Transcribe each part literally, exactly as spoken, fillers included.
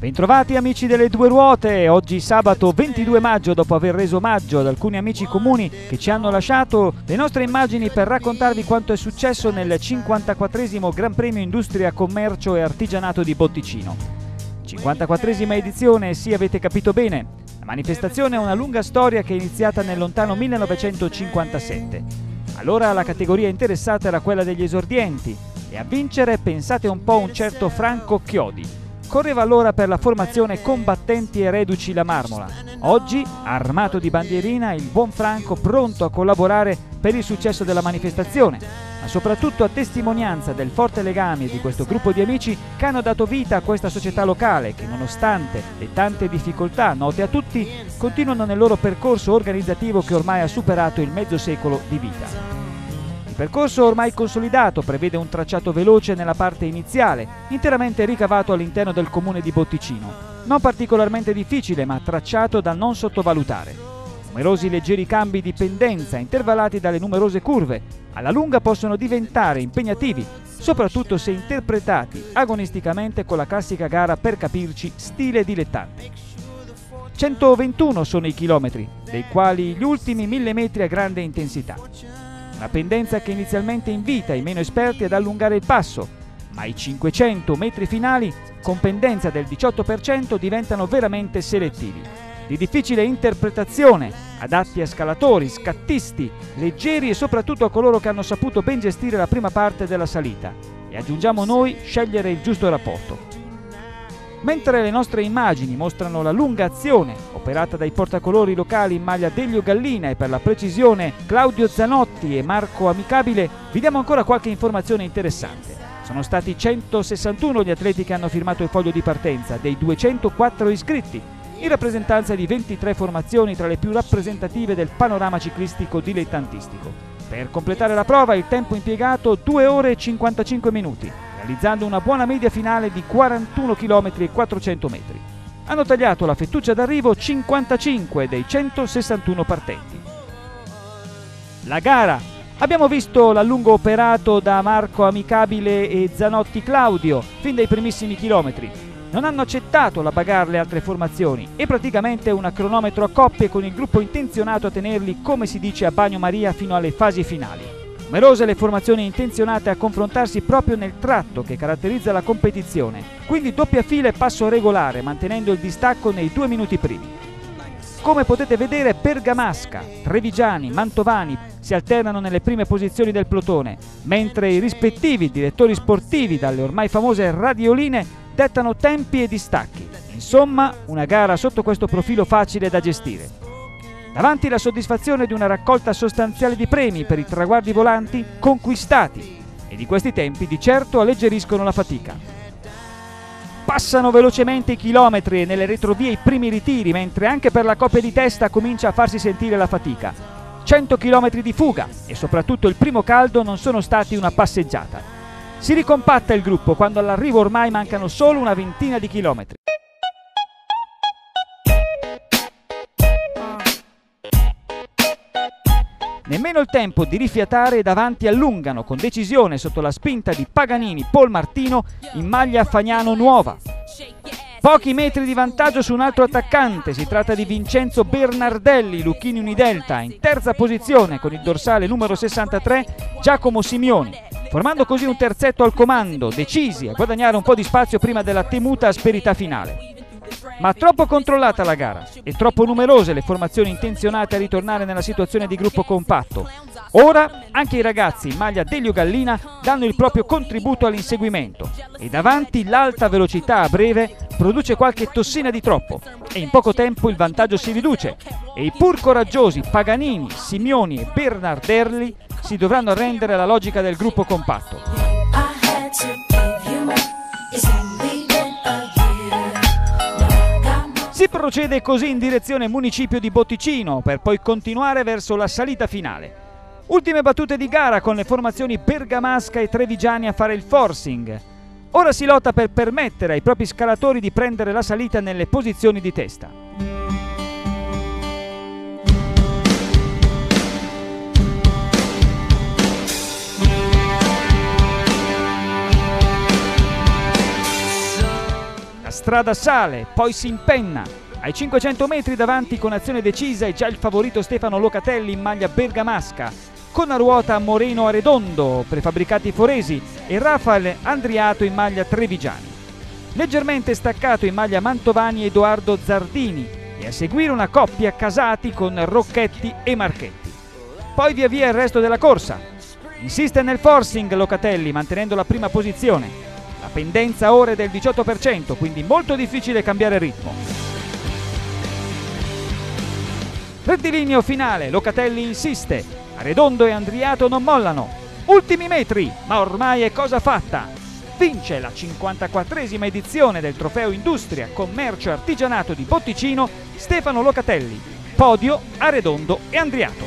Bentrovati amici delle due ruote, oggi sabato ventidue maggio, dopo aver reso omaggio ad alcuni amici comuni che ci hanno lasciato le nostre immagini per raccontarvi quanto è successo nel cinquantaquattresimo Gran Premio Industria, Commercio e Artigianato di Botticino. cinquantaquattresima edizione, sì, avete capito bene. La manifestazione ha una lunga storia che è iniziata nel lontano millenovecentocinquantasette. Allora la categoria interessata era quella degli esordienti e a vincere, pensate un po', un certo Franco Chiodi. Correva allora per la formazione Combattenti e Reduci La Marmola. Oggi, armato di bandierina, il buon Franco pronto a collaborare per il successo della manifestazione, ma soprattutto a testimonianza del forte legame di questo gruppo di amici che hanno dato vita a questa società locale che, nonostante le tante difficoltà note a tutti, continuano nel loro percorso organizzativo che ormai ha superato il mezzo secolo di vita. Il percorso ormai consolidato prevede un tracciato veloce nella parte iniziale, interamente ricavato all'interno del comune di Botticino, non particolarmente difficile ma tracciato da non sottovalutare. Numerosi leggeri cambi di pendenza intervallati dalle numerose curve, alla lunga possono diventare impegnativi, soprattutto se interpretati agonisticamente con la classica gara, per capirci, stile dilettante. centoventuno sono i chilometri, dei quali gli ultimi mille metri a grande intensità. Una pendenza che inizialmente invita i meno esperti ad allungare il passo, ma i cinquecento metri finali, con pendenza del diciotto per cento, diventano veramente selettivi. Di difficile interpretazione, adatti a scalatori, scattisti, leggeri e soprattutto a coloro che hanno saputo ben gestire la prima parte della salita e, aggiungiamo noi, scegliere il giusto rapporto. Mentre le nostre immagini mostrano la lunga azione operata dai portacolori locali in maglia Delio Gallina e, per la precisione, Claudio Zanotti e Marco Amicabile, vi diamo ancora qualche informazione interessante. Sono stati centosessantuno gli atleti che hanno firmato il foglio di partenza, dei duecentoquattro iscritti, in rappresentanza di ventitré formazioni tra le più rappresentative del panorama ciclistico dilettantistico. Per completare la prova il tempo impiegato due ore e cinquantacinque minuti, realizzando una buona media finale di quarantuno chilometri e quattrocento metri. Hanno tagliato la fettuccia d'arrivo cinquantacinque dei centosessantuno partenti. La gara. Abbiamo visto l'allungo operato da Marco Amicabile e Zanotti Claudio fin dai primissimi chilometri. Non hanno accettato la bagarre le altre formazioni e praticamente una cronometro a coppie, con il gruppo intenzionato a tenerli, come si dice, a bagnomaria fino alle fasi finali. Numerose le formazioni intenzionate a confrontarsi proprio nel tratto che caratterizza la competizione, quindi doppia fila e passo regolare, mantenendo il distacco nei due minuti primi. Come potete vedere, bergamasca, trevigiani, mantovani si alternano nelle prime posizioni del plotone, mentre i rispettivi direttori sportivi dalle ormai famose radioline dettano tempi e distacchi. Insomma, una gara sotto questo profilo facile da gestire. Davanti la soddisfazione di una raccolta sostanziale di premi per i traguardi volanti conquistati, e di questi tempi di certo alleggeriscono la fatica. Passano velocemente i chilometri e nelle retrovie i primi ritiri, mentre anche per la coppia di testa comincia a farsi sentire la fatica. cento chilometri di fuga e soprattutto il primo caldo non sono stati una passeggiata. Si ricompatta il gruppo quando all'arrivo ormai mancano solo una ventina di chilometri. Nemmeno il tempo di rifiatare, e davanti allungano con decisione sotto la spinta di Paganini, Paul Martino in maglia Fagnano nuova. Pochi metri di vantaggio su un altro attaccante, si tratta di Vincenzo Bernardelli, Lucchini Unidelta, in terza posizione con il dorsale numero sessantatré Giacomo Simioni, formando così un terzetto al comando, decisi a guadagnare un po' di spazio prima della temuta asperità finale. Ma troppo controllata la gara e troppo numerose le formazioni intenzionate a ritornare nella situazione di gruppo compatto. Ora anche i ragazzi in maglia Delio Gallina danno il proprio contributo all'inseguimento e davanti l'alta velocità a breve produce qualche tossina di troppo e in poco tempo il vantaggio si riduce e i pur coraggiosi Paganini, Simioni e Bernardelli si dovranno arrendere alla logica del gruppo compatto. Si procede così in direzione municipio di Botticino per poi continuare verso la salita finale. Ultime battute di gara con le formazioni bergamasca e trevigiani a fare il forcing. Ora si lotta per permettere ai propri scalatori di prendere la salita nelle posizioni di testa. strada sale, poi si impenna. Ai cinquecento metri davanti con azione decisa è già il favorito Stefano Locatelli in maglia bergamasca, con a ruota Moreno Arredondo, prefabbricati foresi, e Rafael Andriato in maglia trevigiani. Leggermente staccato in maglia Mantovani Edoardo Zardini, e a seguire una coppia Casati con Rocchetti e Marchetti. Poi via via il resto della corsa. Insiste nel forcing Locatelli mantenendo la prima posizione. La pendenza ora è del diciotto per cento, quindi molto difficile cambiare ritmo. Rettilineo finale, Locatelli insiste, Arredondo e Andriato non mollano. Ultimi metri, ma ormai è cosa fatta. Vince la cinquantaquattresima edizione del Trofeo Industria Commercio e Artigianato di Botticino Stefano Locatelli. Podio Arredondo e Andriato.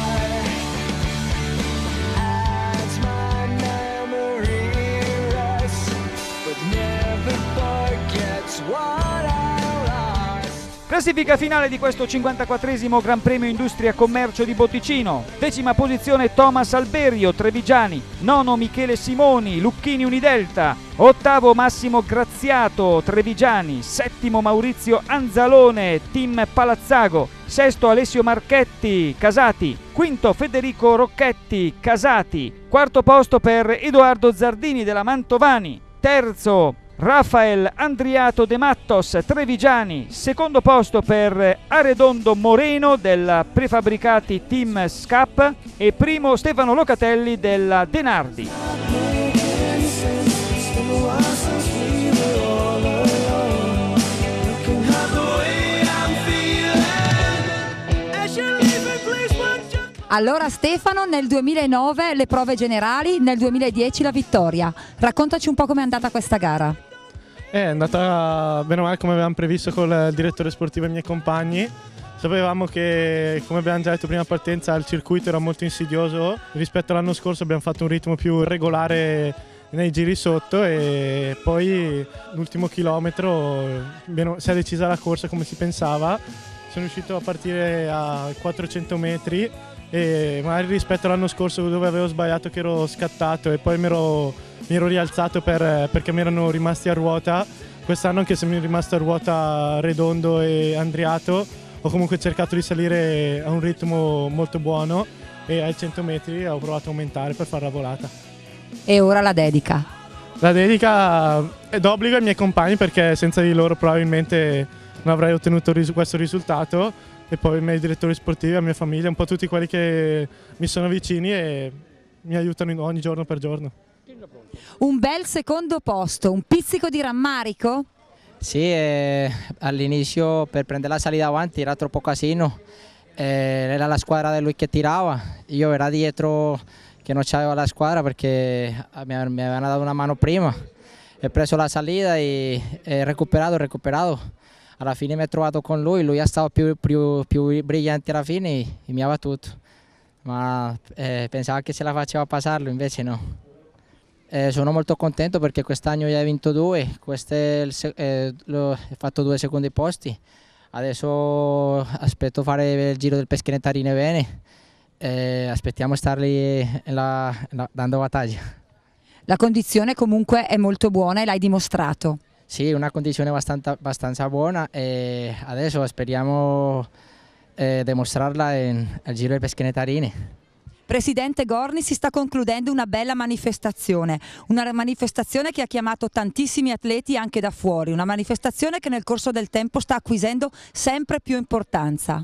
Classifica finale di questo cinquantaquattresimo Gran Premio Industria Commercio di Botticino. Decima posizione Thomas Alberio, Trevigiani. Nono Michele Simoni, Lucchini Unidelta. Ottavo Massimo Graziato, Trevigiani. Settimo Maurizio Anzalone, Team Palazzago. Sesto Alessio Marchetti, Casati. Quinto Federico Rocchetti, Casati. Quarto posto per Edoardo Zardini della Mantovani. Terzo Rafael Andriato De Mattos, Trevigiani. Secondo posto per Arredondo Moreno della Prefabbricati Team Scap e primo Stefano Locatelli della Denardi. Allora Stefano, nel duemilanove le prove generali, nel duemiladieci la vittoria. Raccontaci un po' com'è andata questa gara. È andata bene o male come avevamo previsto con il direttore sportivo e i miei compagni. Sapevamo che, come abbiamo già detto prima partenza, il circuito era molto insidioso. Rispetto all'anno scorso abbiamo fatto un ritmo più regolare nei giri sotto e poi l'ultimo chilometro si è decisa la corsa come si pensava. Sono riuscito a partire a quattrocento metri e magari rispetto all'anno scorso dove avevo sbagliato che ero scattato e poi mi ero, mi ero rialzato per, perché mi erano rimasti a ruota. Quest'anno, anche se mi è rimasto a ruota Redondo e Andriato, ho comunque cercato di salire a un ritmo molto buono e ai cento metri ho provato a aumentare per fare la volata. E ora la dedica? La dedica è d'obbligo ai miei compagni perché senza di loro probabilmente non avrei ottenuto questo risultato, e poi ai miei direttori sportivi, alla mia famiglia, un po' tutti quelli che mi sono vicini e mi aiutano ogni giorno per giorno. Un bel secondo posto, un pizzico di rammarico? Sì, eh, all'inizio per prendere la salita avanti era troppo casino, eh, era la squadra di lui che tirava, io ero dietro che non c'aveva la squadra perché mi, mi avevano dato una mano prima, ho preso la salita e ho recuperato, recuperato. Alla fine mi ho trovato con lui, lui è stato più, più, più brillante alla fine e, e mi ha battuto, ma eh, pensavo che se la faceva passarlo, invece no. Eh, sono molto contento perché quest'anno io ho vinto due, questo è il, eh, ho fatto due secondi posti, adesso aspetto fare il giro del Peschenetarine bene, eh, aspettiamo starli la, la, dando battaglia. La condizione comunque è molto buona e l'hai dimostrato. Sì, una condizione abbastanza, abbastanza buona e adesso speriamo eh, dimostrarla in, al Giro del Peschenetarine. Presidente Gorni, si sta concludendo una bella manifestazione, una manifestazione che ha chiamato tantissimi atleti anche da fuori, una manifestazione che nel corso del tempo sta acquisendo sempre più importanza.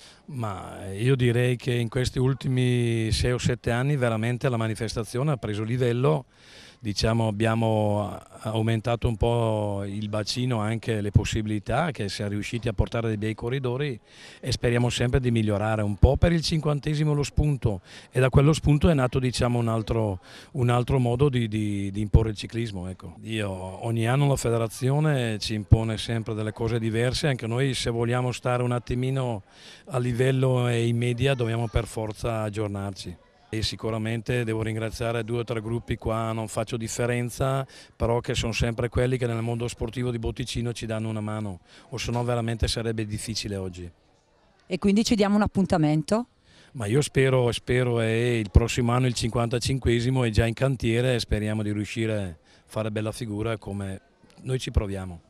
Ma io direi che in questi ultimi sei o sette anni veramente la manifestazione ha preso livello. Diciamo, abbiamo aumentato un po' il bacino, anche le possibilità, che siamo riusciti a portare dei bei corridori e speriamo sempre di migliorare un po' per il cinquantesimo lo spunto, e da quello spunto è nato, diciamo, un altro, un altro modo di, di, di imporre il ciclismo. Ecco. Io, ogni anno la federazione ci impone sempre delle cose diverse, anche noi se vogliamo stare un attimino a livello e in media dobbiamo per forza aggiornarci. E sicuramente devo ringraziare due o tre gruppi qua, non faccio differenza, però che sono sempre quelli che nel mondo sportivo di Botticino ci danno una mano, o se no veramente sarebbe difficile oggi. E quindi ci diamo un appuntamento? Ma io spero, spero e il prossimo anno il cinquantacinquesimo è già in cantiere e speriamo di riuscire a fare bella figura come noi ci proviamo.